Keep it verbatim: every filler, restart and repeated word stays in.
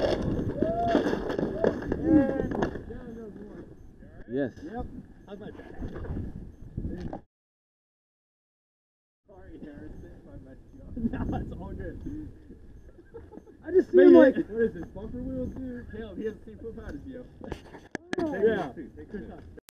Yes. Yep. How's my back? Sorry, Harrison, if I messed you up. No, it's all good. I just see him like, what is this, bumper wheels, dude? Caleb, he has the same foot pad as you. oh, Take yeah. this too. Take this too.